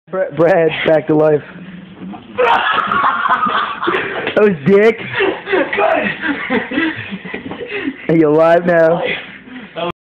Brad, back to life. That was Dick. Good. Are you alive now?